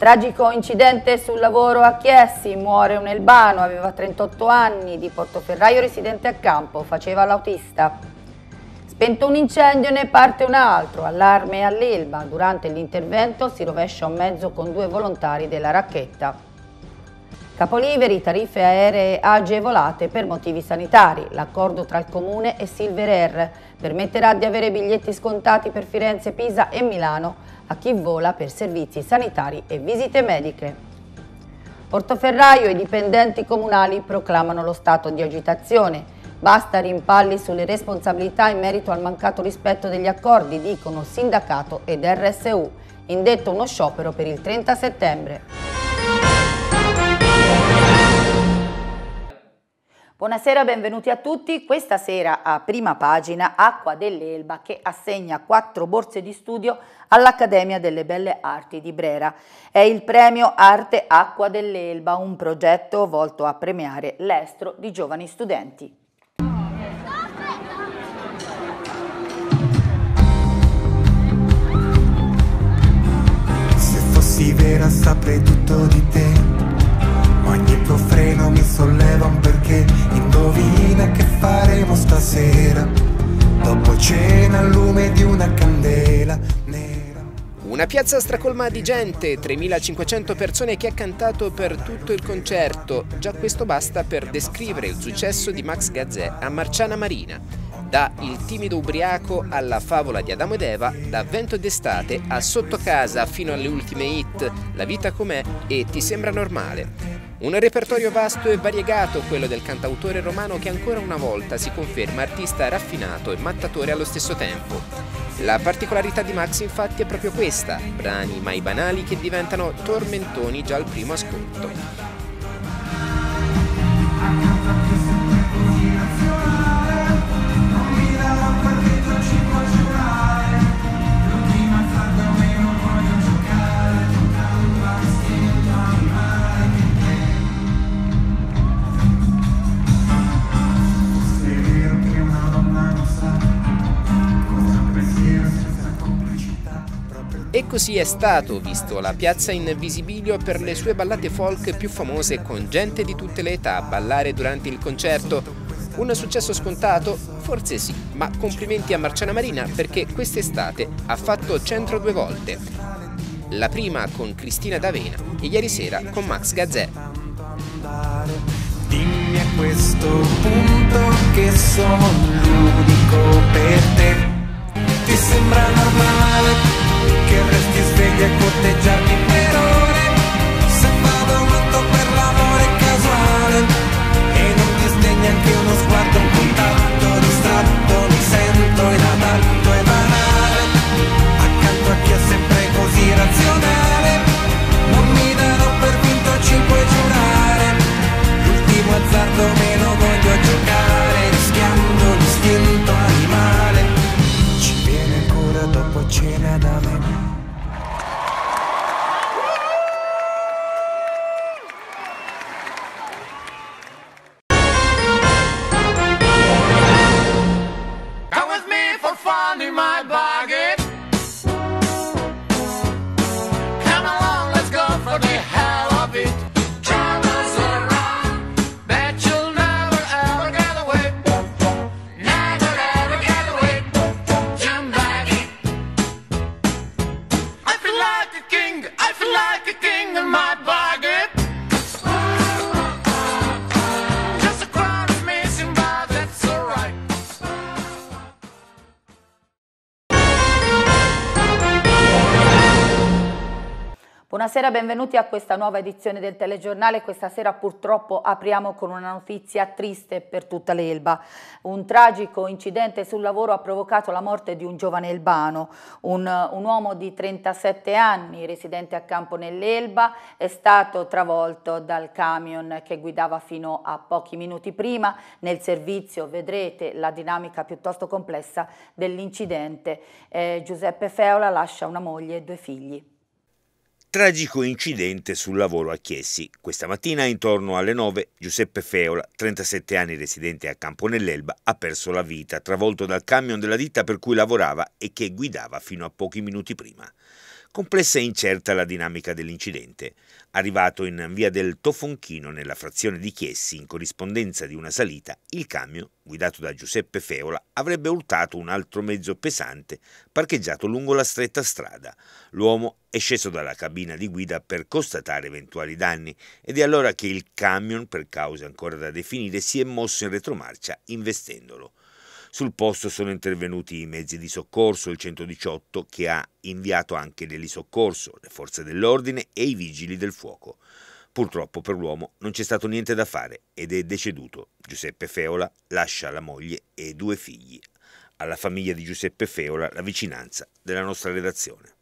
Tragico incidente sul lavoro a Chiesi, muore un elbano, aveva 38 anni, di Portoferraio residente a Campo, faceva l'autista. Spento un incendio ne parte un altro, allarme all'Elba, durante l'intervento si rovescia un mezzo con 2 volontari della Racchetta. Capoliveri, tariffe aeree agevolate per motivi sanitari, l'accordo tra il Comune e Silver Air permetterà di avere biglietti scontati per Firenze, Pisa e Milano a chi vola per servizi sanitari e visite mediche. Portoferraio e i dipendenti comunali proclamano lo stato di agitazione. Basta rimpalli sulle responsabilità in merito al mancato rispetto degli accordi, dicono sindacato ed RSU. Indetto uno sciopero per il 30 settembre. Buonasera, benvenuti a tutti. Questa sera a prima pagina Acqua dell'Elba che assegna 4 borse di studio all'Accademia delle Belle Arti di Brera. È il premio Arte Acqua dell'Elba, un progetto volto a premiare l'estro di giovani studenti. Se fossi vera saprei tutto di te. Ogni tuo freno mi solleva un perché. Indovina che faremo stasera. Dopo cena al lume di una candela nera. Una piazza stracolma di gente, 3.500 persone che ha cantato per tutto il concerto. Già questo basta per descrivere il successo di Max Gazzè a Marciana Marina. Da Il timido ubriaco alla favola di Adamo ed Eva, da Vento d'estate a Sotto casa fino alle ultime hit, La vita com'è e Ti sembra normale. Un repertorio vasto e variegato, quello del cantautore romano che ancora una volta si conferma artista raffinato e mattatore allo stesso tempo. La particolarità di Max infatti è proprio questa, brani mai banali che diventano tormentoni già al primo ascolto. E così è stato, visto la piazza in visibilio per le sue ballate folk più famose con gente di tutte le età a ballare durante il concerto. Un successo scontato? Forse sì, ma complimenti a Marciana Marina perché quest'estate ha fatto centro 2 volte. La prima con Cristina D'Avena e ieri sera con Max Gazzè. Dimmi a questo punto che sono l'unico per te. Ti sembra normale che resti sveglia e corteggiarmi per ore? Se vado matto per l'amore casuale e non ti sdegni anche uno sguardo, un contatto distratto, mi sento inadatto e banale accanto a chi è sempre così razionale. Non mi darò per vinto 5 giurare, l'ultimo azzardo me lo voglio giocare rischiando l'istinto animale. Ci viene ancora dopo cena da me. Buonasera, benvenuti a questa nuova edizione del telegiornale. Questa sera purtroppo apriamo con una notizia triste per tutta l'Elba. Un tragico incidente sul lavoro ha provocato la morte di un giovane elbano. Un uomo di 37 anni, residente a Campo nell'Elba, è stato travolto dal camion che guidava fino a pochi minuti prima. Nel servizio vedrete la dinamica piuttosto complessa dell'incidente. Giuseppe Feola lascia una moglie e 2 figli. Tragico incidente sul lavoro a Chiesi. Questa mattina intorno alle 9 Giuseppe Feola, 37 anni residente a Campo nell'Elba, ha perso la vita travolto dal camion della ditta per cui lavorava e che guidava fino a pochi minuti prima. Complessa e incerta la dinamica dell'incidente. Arrivato in via del Tofonchino, nella frazione di Chiessi, in corrispondenza di una salita, il camion, guidato da Giuseppe Feola, avrebbe urtato un altro mezzo pesante parcheggiato lungo la stretta strada. L'uomo è sceso dalla cabina di guida per constatare eventuali danni ed è allora che il camion, per cause ancora da definire, si è mosso in retromarcia investendolo. Sul posto sono intervenuti i mezzi di soccorso, il 118 che ha inviato anche l'elisoccorso, le forze dell'ordine e i vigili del fuoco. Purtroppo per l'uomo non c'è stato niente da fare ed è deceduto. Giuseppe Feola lascia la moglie e 2 figli. Alla famiglia di Giuseppe Feola la vicinanza della nostra redazione.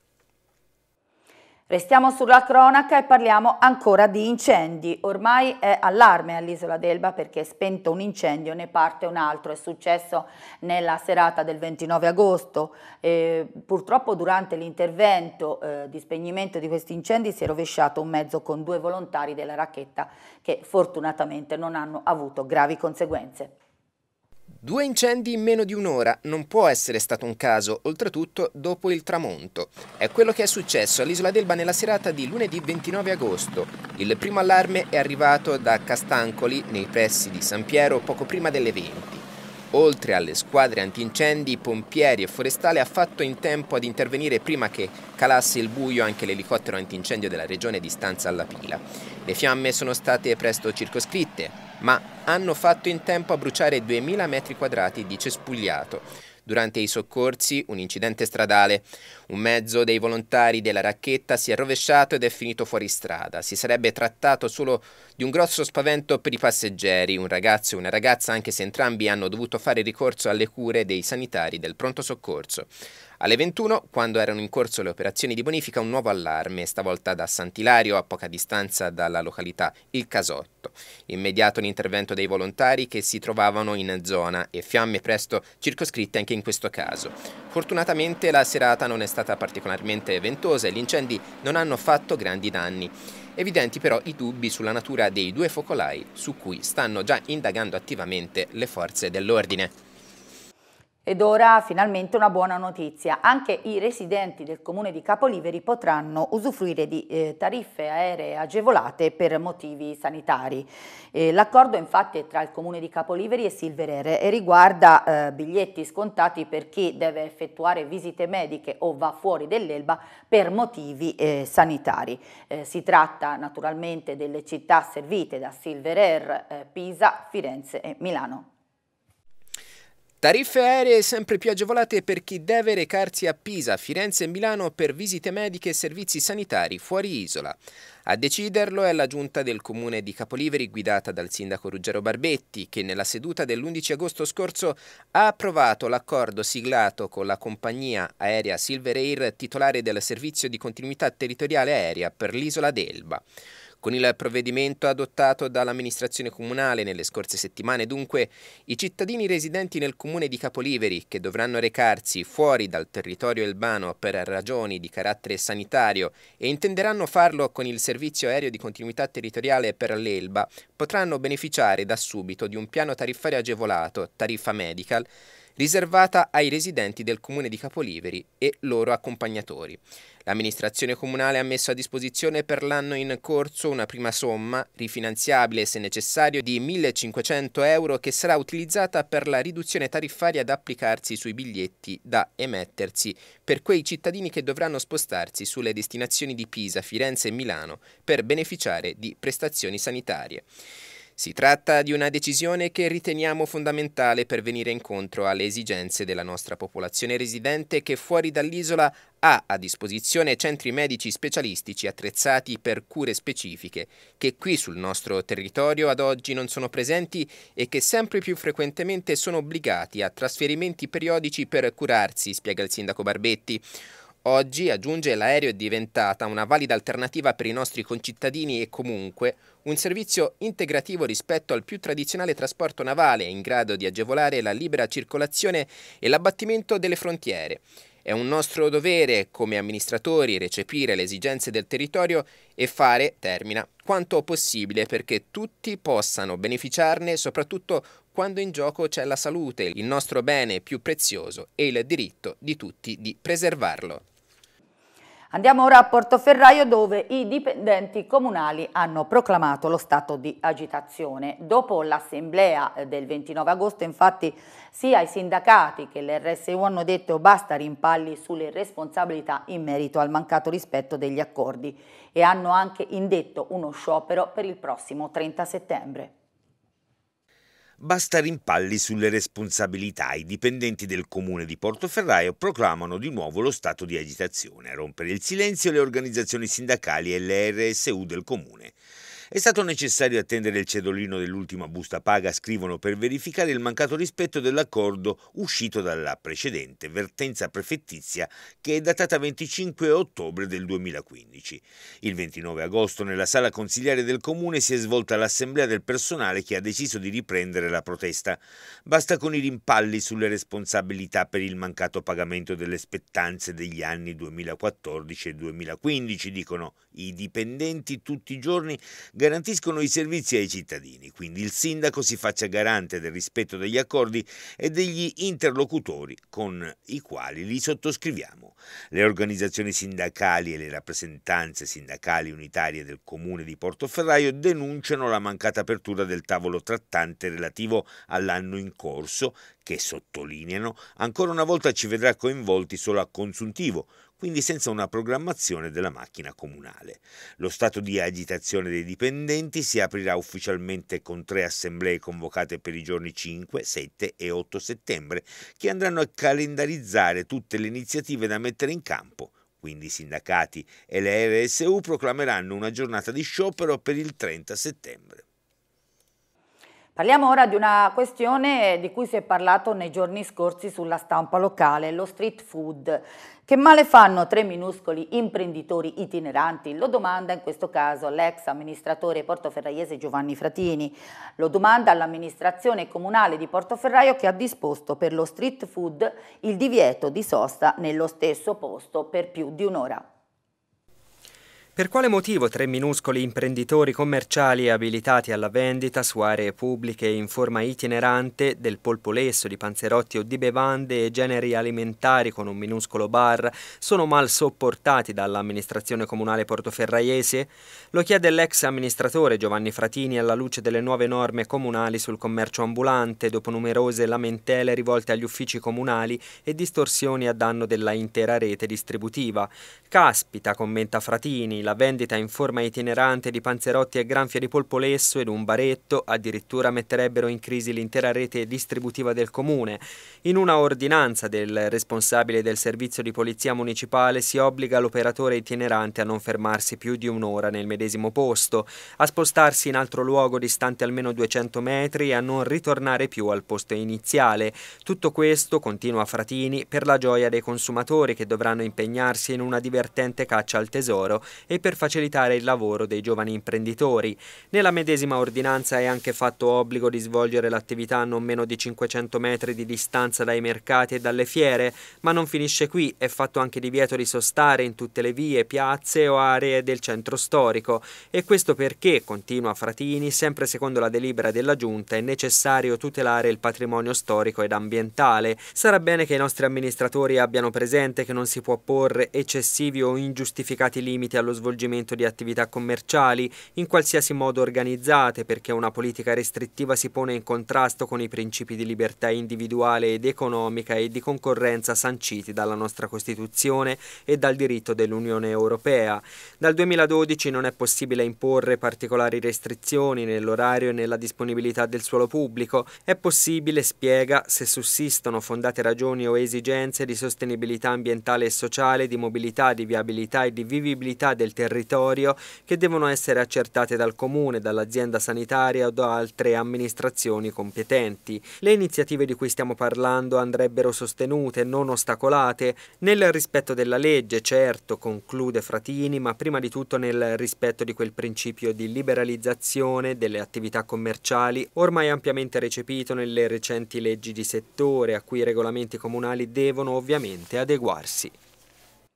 Restiamo sulla cronaca e parliamo ancora di incendi. Ormai è allarme all'isola d'Elba perché è spento un incendio, ne parte un altro. È successo nella serata del 29 agosto. Purtroppo durante l'intervento di spegnimento di questi incendi si è rovesciato un mezzo con 2 volontari della racchetta che fortunatamente non hanno avuto gravi conseguenze. 2 incendi in meno di un'ora non può essere stato un caso, oltretutto dopo il tramonto. È quello che è successo all'isola d'Elba nella serata di lunedì 29 agosto. Il primo allarme è arrivato da Castancoli, nei pressi di San Piero, poco prima delle 20. Oltre alle squadre antincendi, pompieri e forestale ha fatto in tempo ad intervenire prima che calasse il buio anche l'elicottero antincendio della regione di Stanza alla Pila. Le fiamme sono state presto circoscritte, ma hanno fatto in tempo a bruciare 2000 metri quadrati di cespugliato. Durante i soccorsi, un incidente stradale. Un mezzo dei volontari della racchetta si è rovesciato ed è finito fuori strada. Si sarebbe trattato solo di un grosso spavento per i passeggeri, un ragazzo e una ragazza, anche se entrambi hanno dovuto fare ricorso alle cure dei sanitari del pronto soccorso. Alle 21, quando erano in corso le operazioni di bonifica, un nuovo allarme, stavolta da Sant'Ilario, a poca distanza dalla località Il Casotto. Immediato l'intervento dei volontari che si trovavano in zona e fiamme presto circoscritte anche in questo caso. Fortunatamente la serata non è stata particolarmente ventosa e gli incendi non hanno fatto grandi danni. Evidenti però i dubbi sulla natura dei 2 focolai su cui stanno già indagando attivamente le forze dell'ordine. Ed ora finalmente una buona notizia, anche i residenti del comune di Capoliveri potranno usufruire di tariffe aeree agevolate per motivi sanitari. L'accordo infatti è tra il comune di Capoliveri e Silver Air e riguarda biglietti scontati per chi deve effettuare visite mediche o va fuori dell'Elba per motivi sanitari. Si tratta naturalmente delle città servite da Silver Air, Pisa, Firenze e Milano. Tariffe aeree sempre più agevolate per chi deve recarsi a Pisa, Firenze e Milano per visite mediche e servizi sanitari fuori isola. A deciderlo è la giunta del comune di Capoliveri guidata dal sindaco Ruggero Barbetti, che nella seduta dell'11 agosto scorso ha approvato l'accordo siglato con la compagnia aerea Silver Air, titolare del servizio di continuità territoriale aerea per l'isola d'Elba. Con il provvedimento adottato dall'amministrazione comunale nelle scorse settimane, dunque, i cittadini residenti nel comune di Capoliveri, che dovranno recarsi fuori dal territorio elbano per ragioni di carattere sanitario e intenderanno farlo con il servizio aereo di continuità territoriale per l'Elba, potranno beneficiare da subito di un piano tariffario agevolato, tariffa medical, riservata ai residenti del comune di Capoliveri e loro accompagnatori. L'amministrazione comunale ha messo a disposizione per l'anno in corso una prima somma, rifinanziabile se necessario, di 1.500 euro che sarà utilizzata per la riduzione tariffaria da applicarsi sui biglietti da emettersi per quei cittadini che dovranno spostarsi sulle destinazioni di Pisa, Firenze e Milano per beneficiare di prestazioni sanitarie. Si tratta di una decisione che riteniamo fondamentale per venire incontro alle esigenze della nostra popolazione residente che fuori dall'isola ha a disposizione centri medici specialistici attrezzati per cure specifiche, che qui sul nostro territorio ad oggi non sono presenti e che sempre più frequentemente sono obbligati a trasferimenti periodici per curarsi, spiega il sindaco Barbetti. Oggi, aggiunge, l'aereo è diventata una valida alternativa per i nostri concittadini e comunque un servizio integrativo rispetto al più tradizionale trasporto navale in grado di agevolare la libera circolazione e l'abbattimento delle frontiere. È un nostro dovere come amministratori recepire le esigenze del territorio e fare, termina, quanto possibile perché tutti possano beneficiarne, soprattutto quando in gioco c'è la salute, il nostro bene più prezioso e il diritto di tutti di preservarlo. Andiamo ora a Portoferraio, dove i dipendenti comunali hanno proclamato lo stato di agitazione. Dopo l'assemblea del 29 agosto, infatti, sia i sindacati che l'RSU hanno detto basta rimpalli sulle responsabilità in merito al mancato rispetto degli accordi e hanno anche indetto uno sciopero per il prossimo 30 settembre. Basta rimpalli sulle responsabilità. I dipendenti del comune di Portoferraio proclamano di nuovo lo stato di agitazione. A rompere il silenzio le organizzazioni sindacali e le RSU del comune. È stato necessario attendere il cedolino dell'ultima busta paga, scrivono, per verificare il mancato rispetto dell'accordo uscito dalla precedente vertenza prefettizia, che è datata 25 ottobre del 2015. Il 29 agosto nella sala consigliare del comune si è svolta l'assemblea del personale che ha deciso di riprendere la protesta. Basta con i rimpalli sulle responsabilità per il mancato pagamento delle spettanze degli anni 2014 e 2015, dicono i dipendenti tutti i giorni garantiscono i servizi ai cittadini, quindi il sindaco si faccia garante del rispetto degli accordi e degli interlocutori con i quali li sottoscriviamo. Le organizzazioni sindacali e le rappresentanze sindacali unitarie del comune di Portoferraio denunciano la mancata apertura del tavolo trattante relativo all'anno in corso, che sottolineano ancora una volta ci vedrà coinvolti solo a consuntivo, quindi senza una programmazione della macchina comunale. Lo stato di agitazione dei dipendenti si aprirà ufficialmente con 3 assemblee convocate per i giorni 5, 7 e 8 settembre, che andranno a calendarizzare tutte le iniziative da mettere in campo. Quindi i sindacati e le RSU proclameranno una giornata di sciopero per il 30 settembre. Parliamo ora di una questione di cui si è parlato nei giorni scorsi sulla stampa locale, lo street food. Che male fanno 3 minuscoli imprenditori itineranti? Lo domanda in questo caso l'ex amministratore portoferraiese Giovanni Fratini. Lo domanda all'amministrazione comunale di Portoferraio, che ha disposto per lo street food il divieto di sosta nello stesso posto per più di un'ora. Per quale motivo 3 minuscoli imprenditori commerciali abilitati alla vendita su aree pubbliche in forma itinerante del polpo lesso, di panzerotti o di bevande e generi alimentari con un minuscolo bar sono mal sopportati dall'amministrazione comunale portoferraiese? Lo chiede l'ex amministratore Giovanni Fratini alla luce delle nuove norme comunali sul commercio ambulante, dopo numerose lamentele rivolte agli uffici comunali e distorsioni a danno della intera rete distributiva. Caspita, commenta Fratini, la vendita in forma itinerante di panzerotti e granfie di polpo lesso ed un baretto addirittura metterebbero in crisi l'intera rete distributiva del comune. In una ordinanza del responsabile del servizio di polizia municipale si obbliga l'operatore itinerante a non fermarsi più di un'ora nel medesimo posto, a spostarsi in altro luogo distante almeno 200 metri e a non ritornare più al posto iniziale. Tutto questo, continua Fratini, per la gioia dei consumatori che dovranno impegnarsi in una divertente caccia al tesoro e per facilitare il lavoro dei giovani imprenditori. Nella medesima ordinanza è anche fatto obbligo di svolgere l'attività a non meno di 500 metri di distanza dai mercati e dalle fiere, ma non finisce qui, è fatto anche divieto di sostare in tutte le vie, piazze o aree del centro storico. E questo perché, continua Fratini, sempre secondo la delibera della Giunta è necessario tutelare il patrimonio storico ed ambientale. Sarà bene che i nostri amministratori abbiano presente che non si può porre eccessivi o ingiustificati limiti allo svolgimento di attività commerciali in qualsiasi modo organizzate, perché una politica restrittiva si pone in contrasto con i principi di libertà individuale ed economica e di concorrenza sanciti dalla nostra Costituzione e dal diritto dell'Unione Europea. Dal 2012 non è possibile imporre particolari restrizioni nell'orario e nella disponibilità del suolo pubblico. È possibile, spiega, se sussistono fondate ragioni o esigenze di sostenibilità ambientale e sociale, di mobilità, di viabilità e di vivibilità del territorio, che devono essere accertate dal comune, dall'azienda sanitaria o da altre amministrazioni competenti. Le iniziative di cui stiamo parlando andrebbero sostenute, non ostacolate, nel rispetto della legge, certo, conclude Fratini, ma prima di tutto nel rispetto di quel principio di liberalizzazione delle attività commerciali ormai ampiamente recepito nelle recenti leggi di settore, a cui i regolamenti comunali devono ovviamente adeguarsi.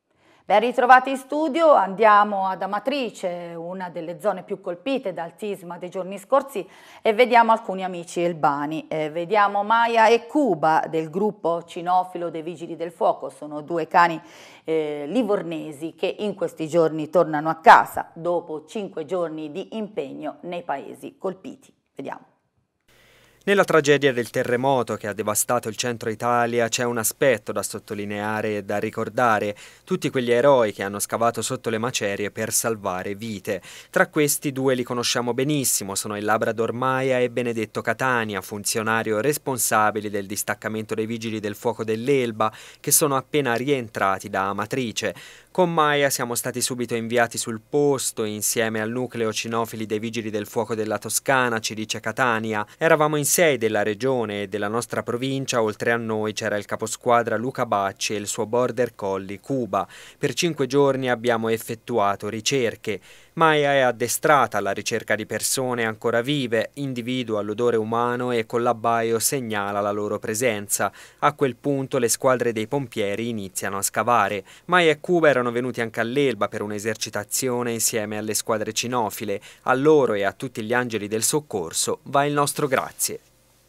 Ben ritrovati in studio, andiamo ad Amatrice, una delle zone più colpite dal sisma dei giorni scorsi, e vediamo alcuni amici elbani. Vediamo Maya e Cuba del gruppo cinofilo dei Vigili del Fuoco, sono due cani livornesi che in questi giorni tornano a casa dopo 5 giorni di impegno nei paesi colpiti. Vediamo. Nella tragedia del terremoto che ha devastato il centro Italia c'è un aspetto da sottolineare e da ricordare: tutti quegli eroi che hanno scavato sotto le macerie per salvare vite. Tra questi 2 li conosciamo benissimo, sono il Labrador Maya e Benedetto Catania, funzionario responsabili del distaccamento dei Vigili del Fuoco dell'Elba, che sono appena rientrati da Amatrice. Con Maya siamo stati subito inviati sul posto insieme al nucleo cinofili dei Vigili del Fuoco della Toscana, ci dice Catania. Eravamo in 6 della regione e della nostra provincia, oltre a noi c'era il caposquadra Luca Bacci e il suo border collie Cuba. Per 5 giorni abbiamo effettuato ricerche. Maya è addestrata alla ricerca di persone ancora vive, individua l'odore umano e con l'abbaio segnala la loro presenza. A quel punto le squadre dei pompieri iniziano a scavare. Maya e Cuba erano venuti anche all'Elba per un'esercitazione insieme alle squadre cinofile. A loro e a tutti gli angeli del soccorso va il nostro grazie.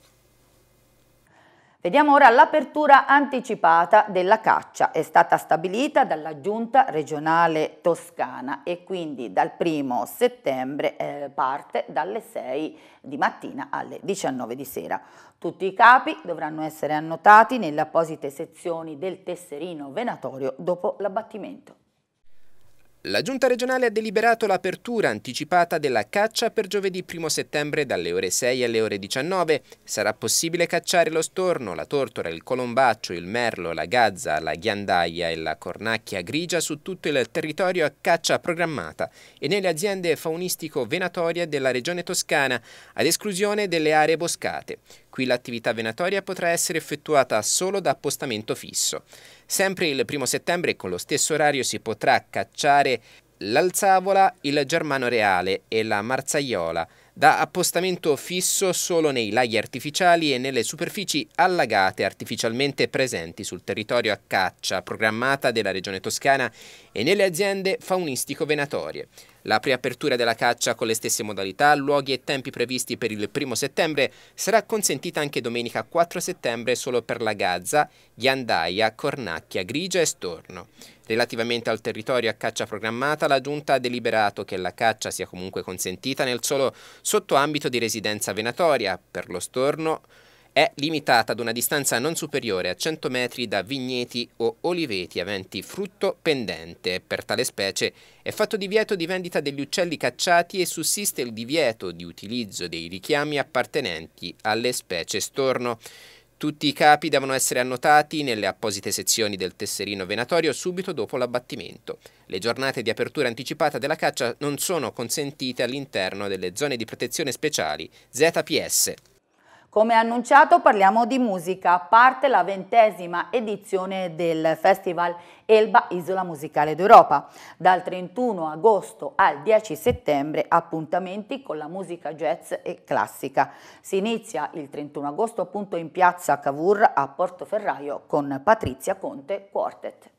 Vediamo ora l'apertura anticipata della caccia. È stata stabilita dalla Giunta regionale toscana e quindi dal 1° settembre parte dalle 6 di mattina alle 19 di sera. Tutti i capi dovranno essere annotati nelle apposite sezioni del tesserino venatorio dopo l'abbattimento. La Giunta regionale ha deliberato l'apertura anticipata della caccia per giovedì 1° settembre dalle ore 6 alle ore 19. Sarà possibile cacciare lo storno, la tortora, il colombaccio, il merlo, la gazza, la ghiandaia e la cornacchia grigia su tutto il territorio a caccia programmata e nelle aziende faunistico-venatorie della regione toscana, ad esclusione delle aree boscate. Qui l'attività venatoria potrà essere effettuata solo da appostamento fisso. Sempre il 1° settembre con lo stesso orario si potrà cacciare l'alzavola, il germano reale e la marzaiola, da appostamento fisso solo nei laghi artificiali e nelle superfici allagate artificialmente presenti sul territorio a caccia programmata della Regione Toscana e nelle aziende faunistico-venatorie. La preapertura della caccia con le stesse modalità, luoghi e tempi previsti per il 1° settembre sarà consentita anche domenica 4 settembre solo per la gazza, ghiandaia, cornacchia, grigia e storno. Relativamente al territorio a caccia programmata, la Giunta ha deliberato che la caccia sia comunque consentita nel solo sottoambito di residenza venatoria. Per lo storno è limitata ad una distanza non superiore a 100 metri da vigneti o oliveti aventi frutto pendente. Per tale specie è fatto divieto di vendita degli uccelli cacciati e sussiste il divieto di utilizzo dei richiami appartenenti alle specie storno. Tutti i capi devono essere annotati nelle apposite sezioni del tesserino venatorio subito dopo l'abbattimento. Le giornate di apertura anticipata della caccia non sono consentite all'interno delle zone di protezione speciali ZPS. Come annunciato parliamo di musica, parte la 20ª edizione del Festival Elba Isola Musicale d'Europa. Dal 31 agosto al 10 settembre appuntamenti con la musica jazz e classica. Si inizia il 31 agosto appunto in piazza Cavour a Portoferraio con Patrizia Conte Quartet.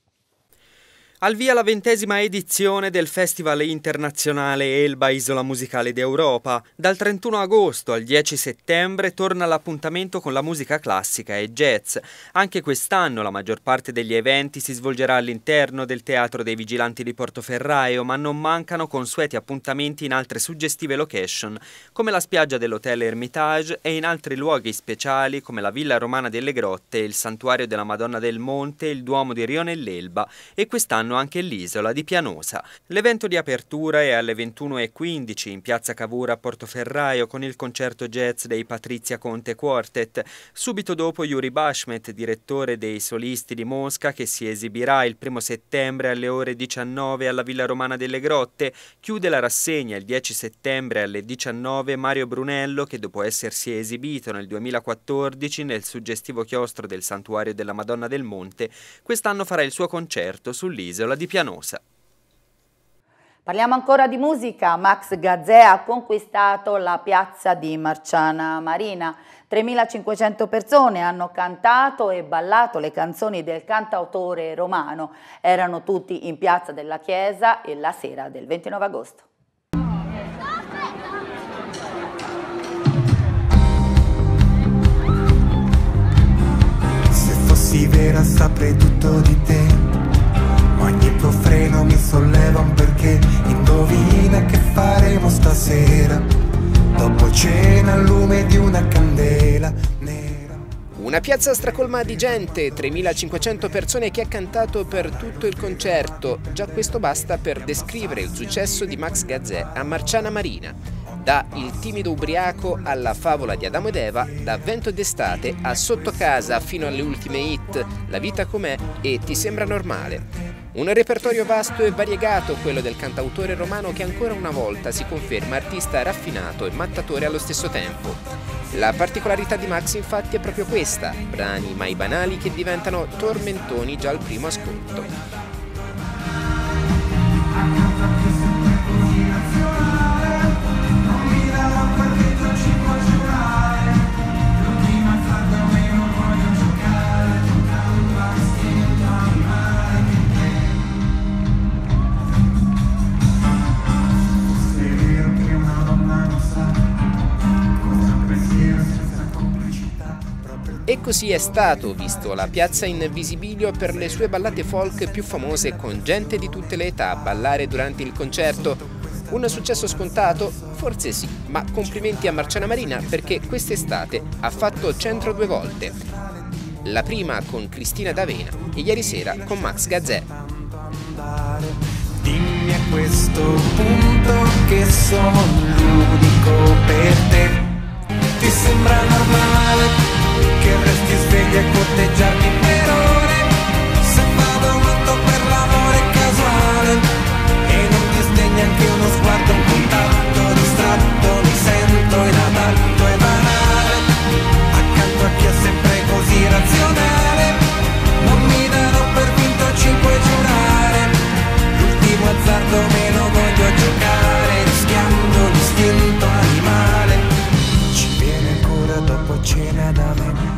Al via la 20ª edizione del Festival internazionale Elba Isola Musicale d'Europa. Dal 31 agosto al 10 settembre torna l'appuntamento con la musica classica e jazz. Anche quest'anno la maggior parte degli eventi si svolgerà all'interno del Teatro dei Vigilanti di Portoferraio, ma non mancano consueti appuntamenti in altre suggestive location, come la spiaggia dell'Hotel Hermitage e in altri luoghi speciali come la Villa Romana delle Grotte, il Santuario della Madonna del Monte, il Duomo di Rio nell'Elba e quest'anno anche l'isola di Pianosa. L'evento di apertura è alle 21:15 in piazza Cavour a Portoferraio con il concerto jazz dei Patrizia Conte Quartet. Subito dopo Yuri Bashmet, direttore dei Solisti di Mosca, che si esibirà il 1° settembre alle ore 19 alla Villa Romana delle Grotte. Chiude la rassegna il 10 settembre alle 19 Mario Brunello, che dopo essersi esibito nel 2014 nel suggestivo chiostro del Santuario della Madonna del Monte, quest'anno farà il suo concerto sull'isola di Pianosa. Parliamo ancora di musica. Max Gazzè ha conquistato la piazza di Marciana Marina 3.500 persone hanno cantato e ballato le canzoni del cantautore romano. Erano tutti in piazza della Chiesa e la sera del 29 agosto. Se fossi vera saprei tutto di te, ma ogni tuo freno mi solleva un perché. Indovina che faremo stasera, dopo cena al lume di una candela nera. Una piazza stracolma di gente, 3.500 persone che ha cantato per tutto il concerto. Già questo basta per descrivere il successo di Max Gazzè a Marciana Marina. Da Il timido ubriaco alla favola di Adamo ed Eva, da Vento d'estate a Sotto casa fino alle ultime hit, La vita com'è e Ti sembra normale. Un repertorio vasto e variegato, quello del cantautore romano, che ancora una volta si conferma artista raffinato e mattatore allo stesso tempo. La particolarità di Max infatti è proprio questa, brani mai banali che diventano tormentoni già al primo ascolto. E così è stato, visto la piazza in visibilio per le sue ballate folk più famose, con gente di tutte le età a ballare durante il concerto. Un successo scontato? Forse sì, ma complimenti a Marciana Marina perché quest'estate ha fatto centro 2 volte. La prima con Cristina D'Avena e ieri sera con Max Gazzè. Dimmi a questo punto che sono l'unico per te. Ti sembra normale che resti sveglia e corteggiarmi per ore? Se vado matto per l'amore casuale e non ti sdegna anche uno sguardo, un contatto distratto, mi sento inadatto e banale accanto a chi è sempre così razionale. Non mi darò per vinto 5 giurare, l'ultimo azzardo me lo voglio giocare, rischiando l'istinto animale. Ci viene ancora dopo cena da me.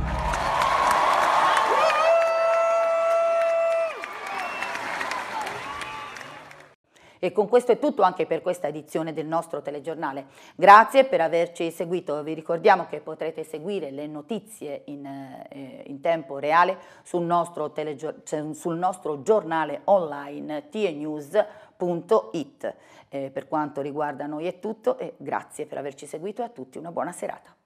E con questo è tutto anche per questa edizione del nostro telegiornale. Grazie per averci seguito. Vi ricordiamo che potrete seguire le notizie in tempo reale sul nostro giornale online tnews.it. Per quanto riguarda noi è tutto e grazie per averci seguito e a tutti una buona serata.